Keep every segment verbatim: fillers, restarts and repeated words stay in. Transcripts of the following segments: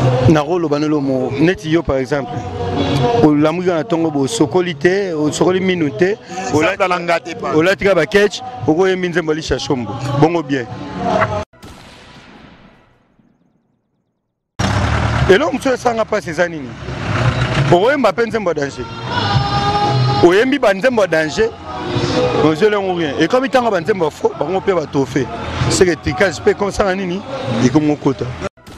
na rolo banelo mo neti yo par exemple la musique na tongo bo sokolité o sokoli minute o la la ngate pa o la tika ba catch o ko yembi nzembo li shashombo bongo bien et là monsieur sanga pas ces années o yemba pe nzembo danger o yembi ba nzembo danger monsieur le rien et comme il tanga ba nzembo faux bango pe ba tofé c'est que tricage pe comme ça nini et comme mon quota.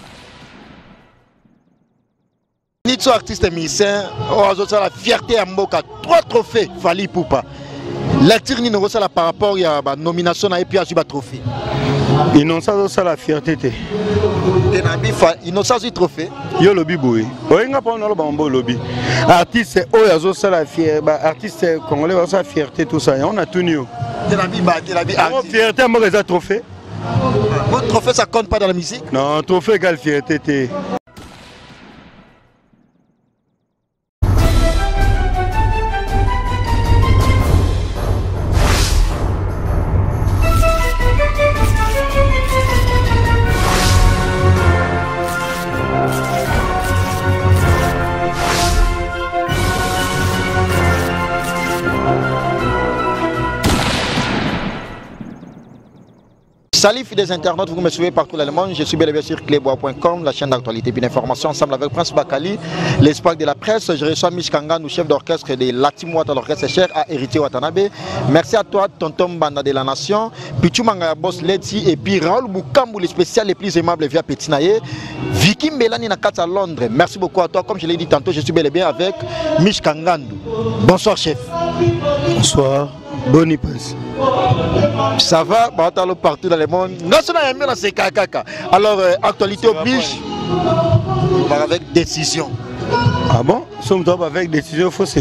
Nitso artiste et musicien, on a la fierté à Mboka, trois trophées, Fally Ipupa. L'acteur ni nous par rapport à la nomination et puis à ce trophée. Ils n'ont pas la fierté. Ils n'ont pas de trophée. Yo lobby boy. Oyenga pa on lobby lobby. Artiste oyo zo la fierté, artiste congolais ont sa fierté tout ça. On a tout new. Tel Aviv, Tel Aviv. Fierté moi les trophées. Votre trophée ça compte pas dans la musique? Non, trophée égale fierté. Salut des internautes, vous me suivez partout dans le monde, je suis bel et bien sur clébois point com, la chaîne d'actualité et d'information, ensemble avec Prince Bakali, l'espoir de la presse. Je reçois Mich Kangandou, chef d'orchestre de Latimouata, l'orchestre cher à Héritier Watanabe. Merci à toi, tonton Banda de la Nation, Pichu Mangaya Boss Leti et puis Raoul Boukambou, le spécial le plus aimable via Petinaye, Vicky Mbelani Nakata à Londres. Merci beaucoup à toi, comme je l'ai dit tantôt, je suis bel et bien avec Mich Kangandou. Bonsoir chef. Bonsoir. Bonne passe. Ça va, partout dans le monde. Alors, euh, actualité oblige, avec décision. Ah bon? Sommes nous avec décision fausse.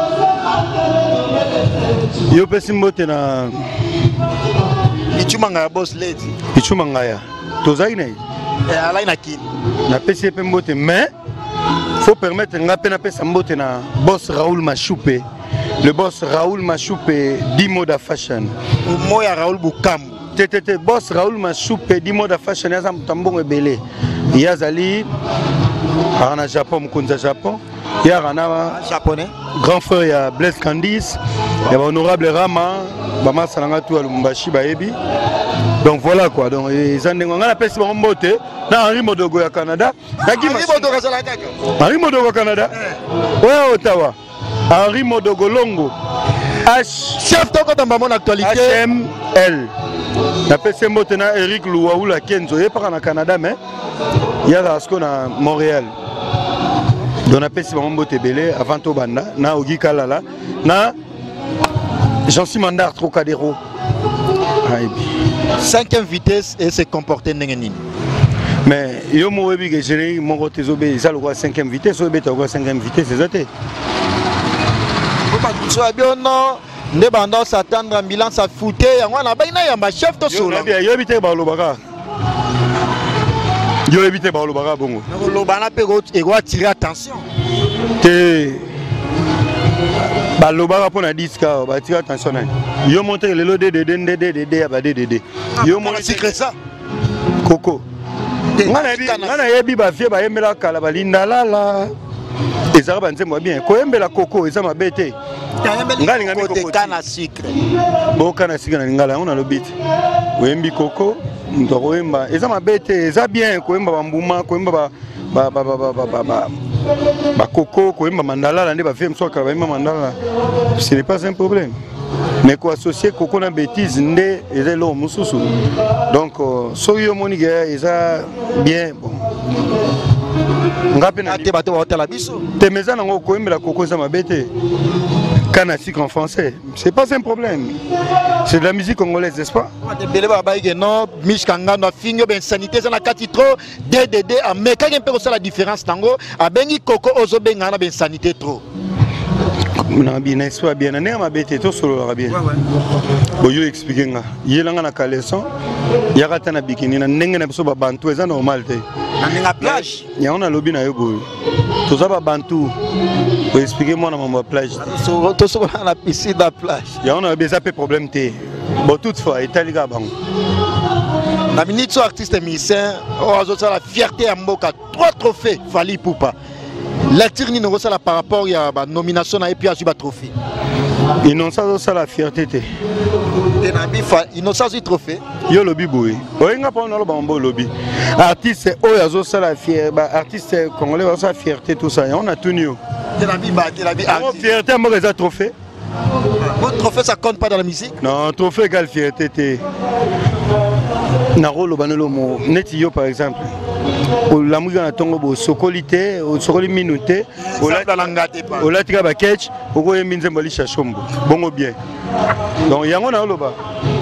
Yo pesi mbote na Ichumanga boss lady. Ichumanga. Tozaki na. Eh ala ina kin. Na pesi pe mbote mais faut permettre nga pe na pesa mbote na boss Raoul Machoupe. Le boss Raoul Machoupe d'Imoda Fashion. Moya Raoul Boukam. Tétété boss Raoul Machoupe d'Imoda Fashion. Il y a un tambon ebele. Il y a Zali. Il Japon, Mkonza Japon. Il y a un japonais. Grand frère, il y a Blaise Candice. Il y a honorable Rama. Bama Salangatu Alumbashi Baebi. Donc voilà quoi. Donc ils ont on a appelé ça Mbote. Na Henri Modogo au Canada. Henri Modogo au Canada. Henri Modogo au Canada. Ouais, Ottawa. Henri Modogo Longo H chef de mon actualité H M L. La P C Motena Eric Louaou la Kenzo. Il est pas en Canada mais il y a ce qu'on a Montréal. Donc on a P C Mambote Belé avant Tobanda na Ogi Kalala na Jean-Simon Mandar Trocadéro. Cinquième vitesse et se comporter n'engeni. Mais yo mo webi que j'ai mon côté zobé ça le roi cinquième vitesse au bêta roi cinquième vitesse c'est ça. Non, ne bandons s'attendre ambulance à foutre. On a bien un chef de solo. Yo éviter Balobara. Yo éviter Balobara bongo. Lobana peut tirer attention. Te Balobara pour la disque, bah tirer attention. Yo monter le lot de de de de de à de de. Yo monter secret ça. Coco. Ngana bi ngana yebi ba vie ba yemela kala balinda la la. Ezara banzembo bien. Koyembela Coco ezama bete. Ngali ngami Coco kana sucre. Bo kana sucre na ngala on a le bit. Oyembi Coco ndokoyemba ezama bete eza bien koyemba bambuma koyemba ba ba ba ba ba ba ba Coco koyemba mandala la nde ba vie msoka ba yemba mandala. Ce n'est pas un problème. Mais quoi associer Coco na bêtise nde ezelo mususu. Donc soyo moniga eza bien bon. Ngapi na te bato ba la biso. Te meza nango koyembela Coco za mabete. Canastique en français, c'est pas un problème. C'est de la musique congolaise, n'est-ce pas? Non, Mich Kangandou a fini ben sanité ça na kati trop D D D a mais quand un peu ça la différence tango a bengi Coco ozo benga na ben sanité trop. Na bien n'est pas bien na ma bête to solo la bien. Bo yo expliquer nga. Yelanga na caleçon, yakata na bikini na ndenge na biso ba bantu eza normal te. Na nga plage. Ya on a lobby na yo boy. To za ba bantu. Pour expliquer moi dans ma plage. Tout sur la piscine de la plage. Il y a un peu problème. Bon, toutefois, il y a des La minute sur artiste et musicien, la fierté à Mboka, trois trophées, Fally Ipupa. La tirni nous reçoit par rapport à la nomination et puis à ce trophée. Ils n'ont pas la fierté. Ils n'ont pas eu trophée. Yo lobby boy. Oyenga pa on lobby lobby. Artiste oyo ça la fierté, artiste congolais ça fierté tout ça. On a tout nu. De la vie, de la vie. La fierté moi les trophée. Votre trophée ça compte pas dans la musique? Non, trophée égale fierté. Narolo banelo mo neti yo par exemple. La musique na tongo bo sokolité, o sokoli minuté, o la langate pas. O la tika ba catch, o ko yeminze mbali chachombo. Bongo bien. Donc yango na loba.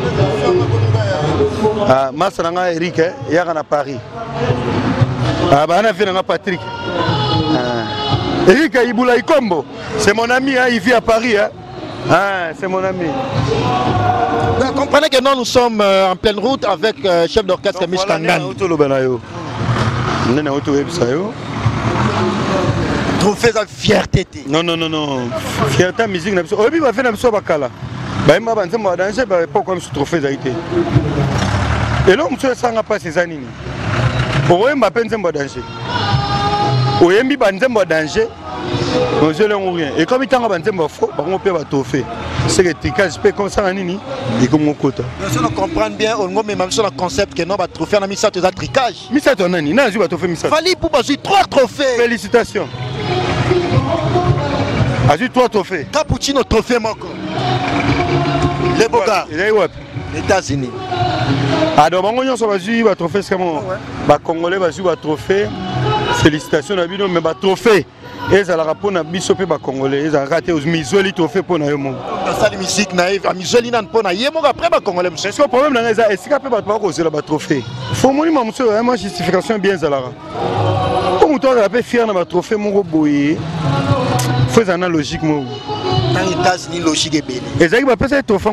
Ah, Masranga Eric, il y a à Paris. Ah, bah, on a fait un Patrick. Ah. Eric Iboula Ikombo, c'est mon ami, hein, il vit à Paris. Hein. Ah, c'est mon ami. Vous comprenez que nous, nous sommes euh, en pleine route avec le euh, chef d'orchestre Mich Kangan. Trophée de fierté. Non, non, non, non. Fierté musique. Obi va faire un peu bakala. Bah, il m'a dit que danger, bah, pourquoi je trophée d'Haïti. Et là, je ne sais pas ces années. Pourquoi je ne sais pas danger. Oui, je ne sais pas danger. Je ne rien. Et comme il y a un faux, on peut pas trophée. C'est que tu peux comme ça, et comme mon côté. Si on comprend bien, on a même sur le concept que nous avons trophée, on a mis ça sur le tricage. Mais ça, tu as mis ça, trophée. Fally Ipupa a eu trois trophées. Félicitations. A eu trois trophées. Cappuccino trophée, Moko. Les beaux gars. Les États-Unis. Alors, on a eu un trophée. Les Congolais ont eu un trophée. Félicitations, mais un trophée. Et ça a rapport à Bissopé Congolais. Ils ont raté aux Misoli trophées pour nous. Ça, la musique naïve. À Misoli, n'a pas naïve. Après, les Congolais. Est-ce que le problème est que est-ce qu'il y a un trophée? Il faut que je justification bien. Pour que je sois fier de mon trophée, mon boy. Il faut une logique. Dans les États-Unis, logique est belle. Et ça, il va passer un trophée.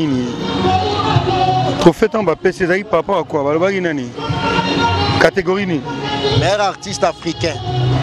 Trophée Mbappé, c'est par rapport à quoi? Catégorie ni. Meilleur artiste africain.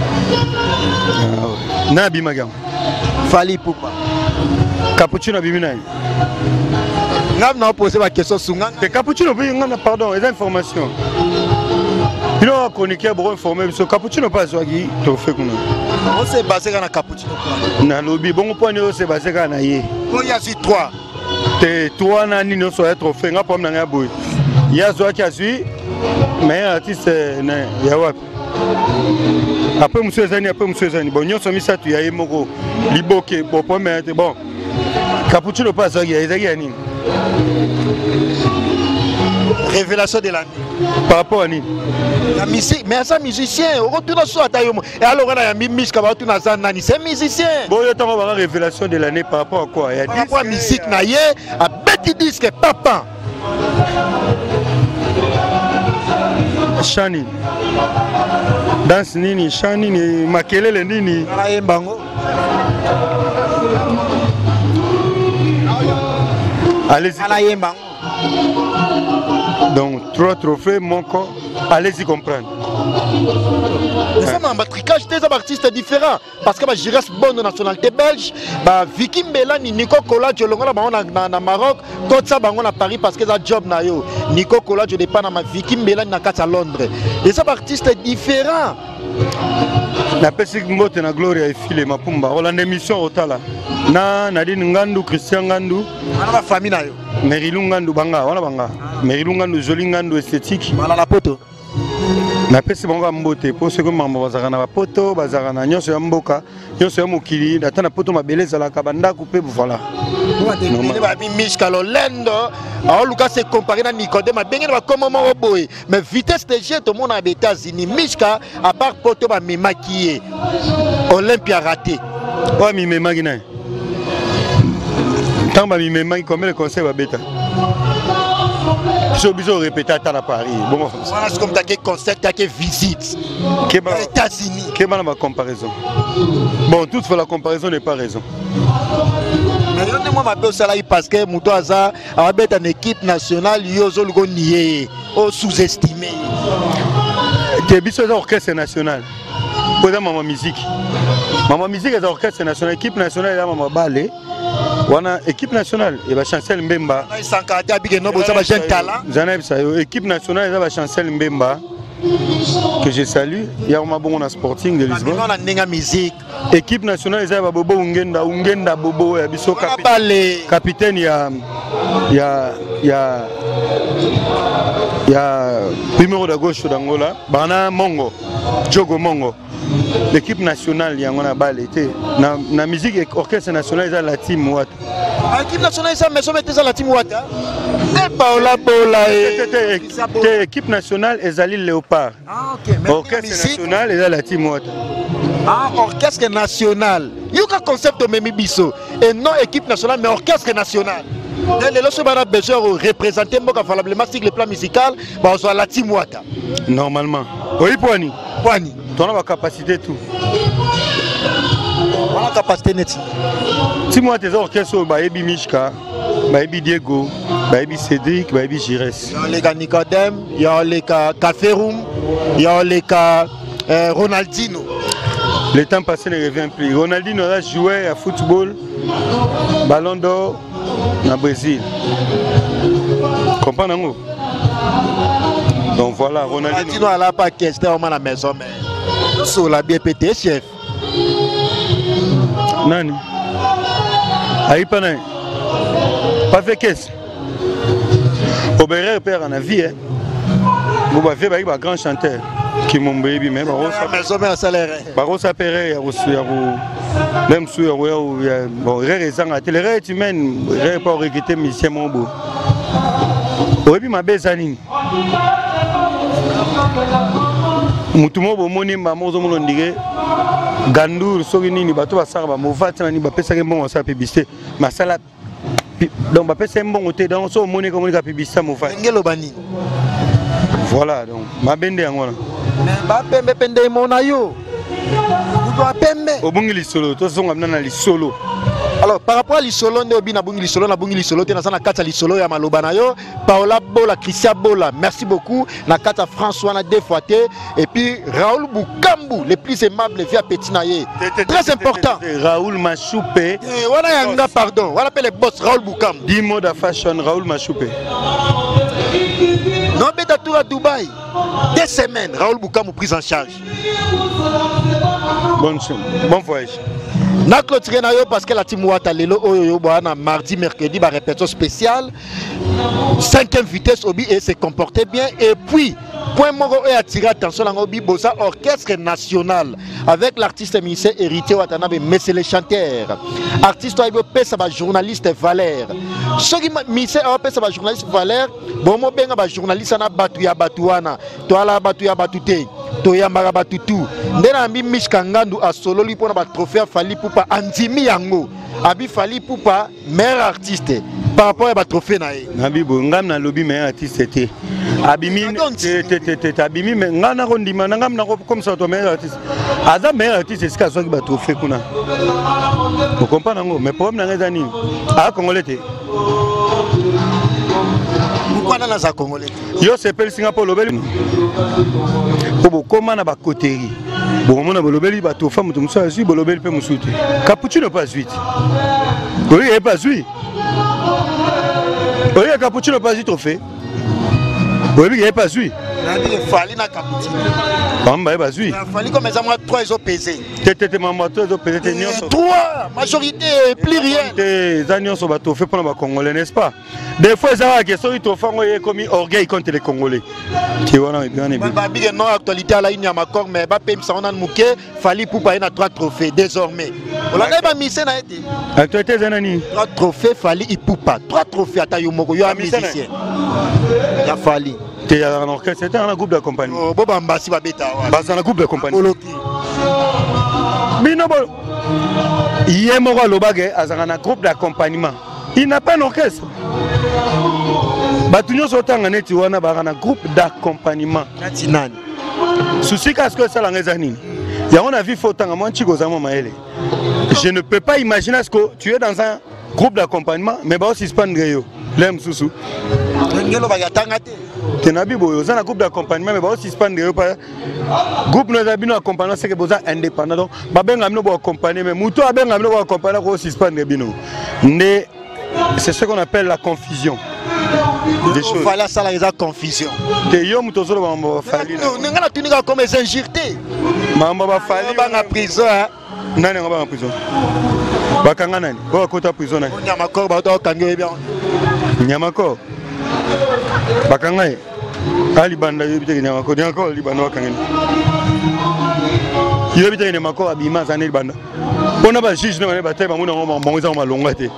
Ah, Nabi Magam. Fally Ipupa. Cappuccino Bimina. Nous avons posé ma question sur Nganga. Cappuccino, pardon, les informations. Il y a un chroniqueur pour informer. Cappuccino pas zoagi trophée. On s'est basé sur Cappuccino. Na lobby, bon point, on s'est basé sur Naye. Il y a eu trois. Trois nani no so trophée. On a pas m'nanga boy. Il y a zoa qui a suivi. Mais artiste ya wapi. Après monsieur Zani, après monsieur Zani. Bon, nous sommes mis ça tu y a moko. Liboke, bon point mais bon. Cappuccino pas zoagi, il y a ni. Révélation de l'année. Par rapport à ni. La musique, mais ça musicien, on retourne sur Atayomo. Et alors on a mis Mich Kabatu Nazan Nani, c'est musicien. Bon, il y a une révélation de l'année par rapport à quoi? Par rapport à la musique naïe, à Betty Disque Papa. Shani. Danse nini, Shani ni makelele nini. Allez-y. Donc, trois trophées, mon corps, allez-y comprendre. Nous sommes en matricage des artistes différents. Parce que je reste bonne nationalité belge. Vicky Mbelani, Nico Kola, je l'ai au Maroc. Tout ça, on à Paris parce que c'est un job. Nico Kola, je dépends de Vicky Mbelani à Londres. Les artistes différents. La personne qui m'a na gloria et filé ma pumba. On a une émission au Tala. Na Nadine Ngandou, Christian Ngandou. On a famille nayo. Merilou Ngandou banga, on a banga. Merilou Ngandou joli Ngandou esthétique. Voilà la poto. Na pesi bonga mbote pour ce que maman bazaka na poto, bazaka na nyonso ya mboka, nyonso ya mokili, data na poto mabeleza la kabanda coupé voilà. Il va bien Mich Kalolendo. Alors Lucas s'est comparé à Nicodème, a bien va comme moment boy. Mais vitesse de jet au monde aux États-Unis, Michka à part poto va me maquiller. Olympia raté. Ouais, mi me magina. Tant ba mi me mag comme le conseil va bêta. Je suis obligé de répéter à Paris. Bon, voilà, c'est comme tu as concert, tu as visite. Aux États-Unis. Quelle est ma comparaison? Bon, toutefois, la comparaison n'est pas raison. Mais je moi m'appelle ça parce que Mouto Aza a une équipe nationale, Yozo Lugo nié, au sous-estimé. Tu es bien orchestre national. Pour ma musique. Ma musique est orchestre national, équipe nationale, là, ma ballet. wana équipe nationale et ba Chancel Mbemba Sankara big no boza ba jeune talent Zaneb Sayo équipe nationale et ba Chancel Mbemba que je salue ya ma bon Sporting de Lisbonne on a ninga musique équipe nationale et ba Bobo Ungenda Ungenda Bobo ya biso capitaine ya ya ya ya numéro de gauche d'Angola Bana Mongo Diogo Mongo. L'équipe nationale, il y a un balle été. La musique et orchestre national, c'est la team Ouatt. L'équipe nationale, c'est la team Ouatt. Et Paola Bola. L'équipe nationale, c'est Zali Léopard. Ah, ok. Orchestre national, c'est la team Ouatt. Ah, orchestre national. Il y a un concept de Memi Bisso. Et non équipe nationale, mais orchestre national. Les lorsque on a besoin de représenter valablement sur le plan musical, on soit la team Ouatt. Normalement. Oui, Poani. Poani. On a la capacité tout. On a la capacité net. Si moi tes orchestres, Baebi Mishka, Baebi Diego, Baebi Cédric, Baebi Gires. Il y a les gars Nicodème, il y a les gars Caféroum, il y a les gars euh, Ronaldinho. Le temps passé ne revient plus. Ronaldinho a joué à football, ballon d'or, au Brésil. Comprenez-vous? Donc voilà, Ronaldinho. Ronaldinho a la pas question à la maison, mais sur la B P T, chef. Nani? Aïe, pas naï. Pas fait qu'est-ce? Aubert père en a vie, hein. Vous avez un grand chanteur qui m'a baby, mais la maison, mais un salaire. Barossa Péré, même si bon, raison à télé, tu mènes, pas regretter, mais c'est mon beau. Oui, ma belle Zanine. Mutumo bomoni mamozo molondire Gandour sogini ni bato basara ba movati na ni ba pesa ke mbongo sa publicité masala donc ba pesa mbongo te donc so moni ko moni ka publicité movati ngelo bani voilà donc ma bende ngona mais ba pembe pende mona yo uto apembe obungi lisolo to songa mna na lisolo. Alors par rapport à l'isolo ne obi na bungi lisolo na bungi lisolo te na sana kata lisolo ya maloba na yo Paola Bola Christian Bola merci beaucoup na kata François na deux fois te et puis Raoul Bukambu le plus aimable via petit naye très important Raoul Machoupé eh wana yanga pardon on appelle le boss Raoul Bukambu dix mots de fashion Raoul Machoupé non beta tour à Dubaï deux semaines Raoul Bukambu prise en charge bon bon voyage. Na clôturé na yo parce que la team Ouatta lelo oyo bana mardi mercredi ba répétition spéciale cinquième vitesse obi et se comporter bien et puis point moko et attirer attention la obi boza orchestre national avec l'artiste ministère héritier Watanabe Messé le chanteur artiste oyo pesa ba journaliste Valère ceux qui ministère oyo pesa ba journaliste Valère bon mo benga ba journaliste na batu ya batuana to ala batu ya batute to ya mara batutu ndena mbi Mishkangandu a solo li pona ba trophée Fali Poupa andimi yango abi Fali Poupa meilleur artiste par rapport à ba trophée na ye nabi bo ngam na lobby meilleur artiste te abimi te te te abimi mais ngana ko ndima ngam na ko comme ça to meilleur artiste aza meilleur artiste c'est ka so ki ba trophée kuna vous comprenez ngo mais problème na ngeza nini a congolais te pourquoi na za congolais yo s'appelle Singapour lobeli pour comment na ba coterie bon mon bolobeli ba to femme to musa asi bolobeli pe musuti cappuccino pas huit oui et pas huit oui cappuccino pas huit trophée oui il pas huit nani Fali na cappuccino bamba pas huit Fali comme ça moi trois ils ont pesé tete maman trois ils ont pesé trois majorité plus rien des agneaux sont ba to fait pour ba congolais n'est-ce pas des fois ça va que so ils to fango ye comme orgueil contre les congolais tu vois na bien bien ba big non actualité à la ligne à Makor mais ba pem ça on a muké Fali Poupa na trois trophées désormais on a ba misé na été actualité zanani trois trophées Fali Poupa trois trophées ata yo moko yo a musicien ya Fali t'es un orchestre c'était un groupe de compagnie oh boba mbasi ba beta ba c'est un groupe de compagnie bino bo yemo lobage azanga na groupe d'accompagnement il n'a pas un orchestre batunyo sotanga neti wana ba na groupe d'accompagnement nati nani souci qu'est-ce que ça la ngezani ya on a vu fotanga mon chiko za mama ele je ne peux pas imaginer ce que tu es dans un groupe d'accompagnement mais ba aussi suspendre yo lem susu ngelo ba yatanga te tenabi boyo za na groupe d'accompagnement mais ba suspendre yo pa groupe no za bino accompagnement c'est que boza indépendant donc ba benga bino bo accompagner mais muto abenga bino bo accompagner ko suspendre bino ne c'est ce qu'on appelle la confusion des choses voilà ça la confusion te yo muto zo ba mbo fali nga na tuninga comme les injurés mamba ba fali ba na prison nani nga ba en prison bakanga nani ba kota prison nani nyama ko ba to kangi bien nyama ko bakanga ye ali banda yo biteke nyama ko nyama ko li banda bakanga yo biteke nyama ko abima za ne banda bona ba juge ne ba teba mona ngoma mongo za malonga te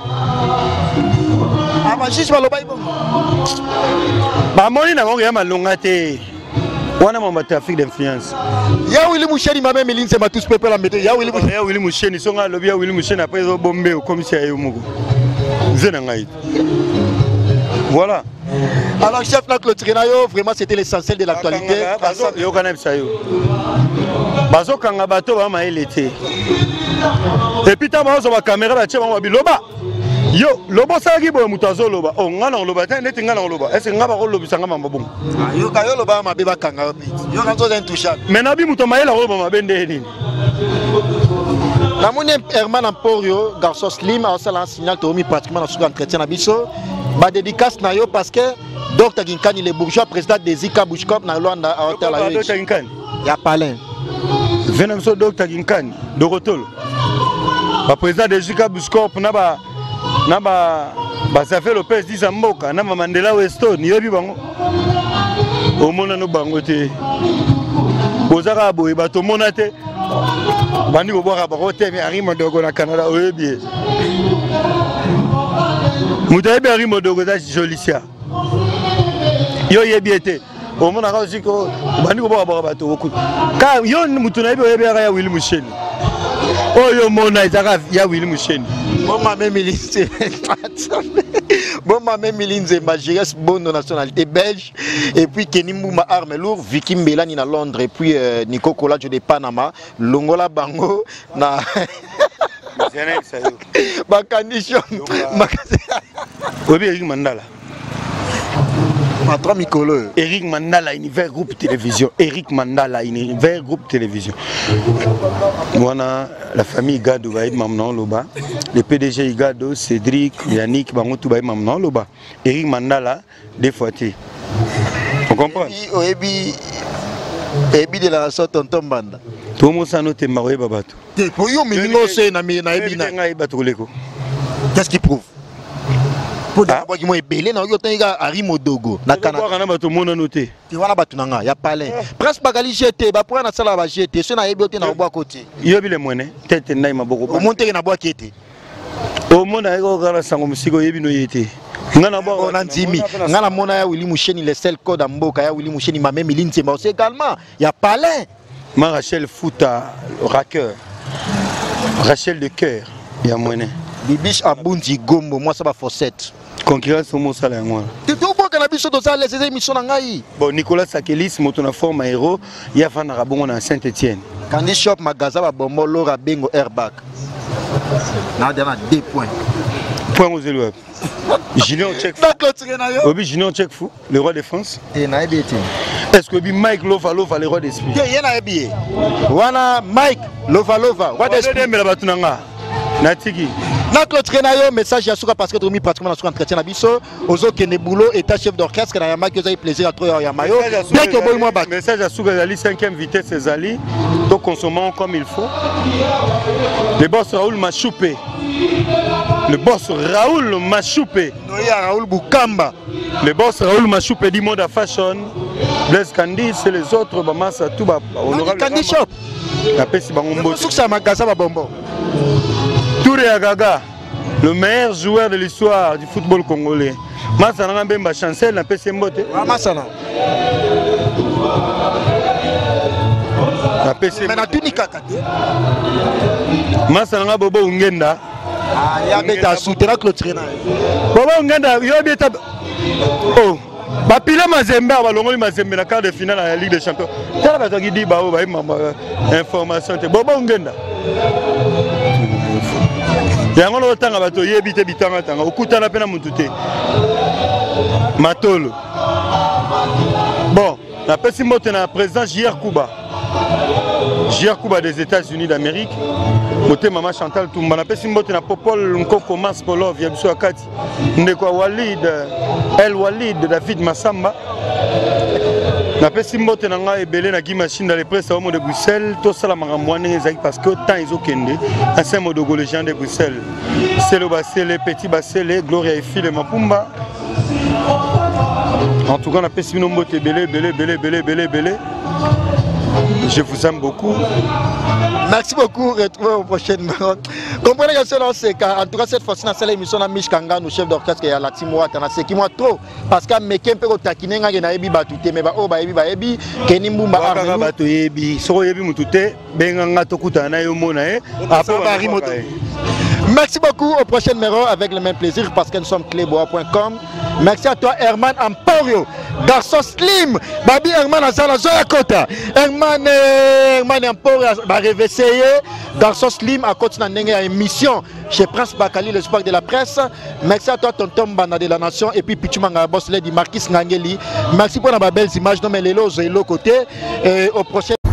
aba juge ba lo ba ibo ba moni na ngoma ya malonga te wana mamba trafic d'influence ya Willy Moucheni mame milinze ma tous peuple la mété ya Willy ya Willy Moucheni songa lobi ya Willy Moucheni après zo bombe comme si ayo moko zena ngai voilà. Alors chef la clôture vraiment c'était l'essentiel de l'actualité. Yo kana bisayo. Bazo kanga bato ba maelete. Et puis ta bazo ba caméra ba tsheba ba biloba. Yo lobo saki boye mutazo loba. Oh ngana loba ta neti ngana loba. Est-ce ngaba ko lobisa ngama mbongo. Yo ka yo loba mabe ba kanga bit. Yo kanzo intouchable. Mais nabi muto maela loba mabende nini. Namoni Herman Emporio garçon slim a ça un signal tomi pratiquement dans son entretien na biso. Ba dédicace na yo parce que docteur Ginkani le bourgeois président des Zika Bushkop na Luanda à hôtel la docteur Ginkani ya palin venam so docteur Ginkani Dorotolo ba président des Zika Bushkop na ba na ba ba ça fait Lopez dit Zamboka na Mandela Weston yobi bango o mona no bango te bozaka boye ba to mona te bandi bo boka ba ko te mi arimo dogo na Canada oyebi Moutaïbe Arimo Dogoda Jolicia. Yo yebiete. Au monde a aussi que Bani Boba Bato beaucoup. Car yo Moutunaïbe Yebera Willy Moucheni. Oh yo mona Izara ya Willy Moucheni. Bon ma même milinze. Bon ma même milinze Magires bonne nationalité belge et puis Kenny Mouma arme lourd Vicky Mbelani na Londres et puis euh, Nico Kolajo de Panama Longola Bango na Bakanition Obi Eric Mandala Patron Mikolo Eric Mandala univers groupe télévision Eric Mandala univers groupe télévision Voilà la famille Gado va être maintenant loba le P D G Gado Cédric Yannick bango tout va être maintenant loba Eric Mandala des fois on comprend Obi Ebi de la sorte tonton banda tout le monde s'en note maroé babato pour yo mingo c'est na mi na ebi na qu'est-ce qui prouve pour d'abord qui mo ebelé na yo tenga arimo dogo na Canada kana bato mona noté ti wana bato nanga ya palais prince bagali jeté ba point na sala ba jeté so na ebi ote na bwa côté yo bile mwene tete ndai maboko o monte na bwa kete o mona ego kala sango musiko yebi no yete ngana bo na ndimi ngana mona ya Willy Moucheni le seul code mboka ya Willy Moucheni ma même ligne c'est aussi également il y a palais ma Rachel Fouta raqueur Rachel de cœur ya mwene Bibiche Abundi Gombo moi ça va fossette concurrence au mosala ngwa tu to boka na biso to ça les émissions na ngai bon Nicolas Sakelis moto na forme héros ya fana rabongo na Saint-Étienne Candy Shop magaza ba bombo Laura Bengo airbag na dana deux points point aux élèves Julien Tchek Obi Julien Tchek fou le roi de France et na ebiti est-ce que Obi Mike Lova Lova le roi d'esprit ye na ebi wana Mike Lova Lova roi d'esprit mais la batunanga natiki na clôture na yo message ya suka parce que tomi pratiquement na suka entretien na biso ozo kene boulot état chef d'orchestre na yama que vous avez plaisir à trop ya mayo dès que boy moi ba message à suka zali cinquième vitesse zali to consommons comme il faut le boss Raoul Machoupé le boss Raoul Machoupé Noya Raoul Bukamba le boss Raoul Machoupé du monde à fashion Blaise Candy c'est les autres ba massa tout ba honorable Candy Shop la pesi bango mbote suka magaza ba bombo Touré Agaga, le meilleur joueur de l'histoire du football congolais. Massana Bemba Chancel n'a pas ses mots. Massana. Na P C. Mais na tunika kate. Massana Bobo Ungenda. Ah, ya beta soutenir clôturer na. Bobo Ungenda, yo beta. Oh. Bapila Mazembe balongoli Mazembe na quart de finale à la Ligue des Champions. Tala bazaki di ba o ba information te. Bobo Ungenda. yango lo tanga bato yebi te bitanga tanga okutana pena mutu te Matolo. Bon, la personne qui est président J R Kuba. J R Kuba des États-Unis d'Amérique. Côté maman Chantal Toumba. La personne qui est Popol Nkoko Maspolov, Yabiso Akati. Ndeko Walid, El Walid, David Massamba. La personne qui est belé na Guy Machine dans les presses de Bruxelles. Tout ça, parce que tant ils ont kende. Ancien mot de Golégien de Bruxelles. C'est le Bassele, Petit Bassele, Gloria et Fille Mapumba. En tout cas, on a fait un mot belé, belé, belé, belé, belé, belé. Je vous aime beaucoup. Merci beaucoup. Retrouvez au prochain numéro. Comprenez que c'est cas. En tout cas, cette fois-ci, dans cette émission, on a Mich Kanga, nous chef d'orchestre, et à la Timoa, c'est qui moi trop. Parce que mes kempe au taquiner, on a ebi batute, mais oh, bah ebi, bah ebi, kenimboumba. Baka batu ebi, so ebi mutute, benganga tokuta na yomona eh. Après bari moto. Merci beaucoup. Au prochain numéro avec le même plaisir parce que nous sommes clébois point com. Merci à toi Herman Emporio, garçon slim, Babi Herman Azala Zoya Kota. Herman Herman Emporio va réveiller garçon slim à côté d'une émission chez Prince Bakali, le sport de la presse. Merci à toi tonton Bana de la Nation et puis Pichumanga Boss Lady Marquis Ngangeli. Merci pour la belle image non mais les lots et l'autre côté. Et au prochain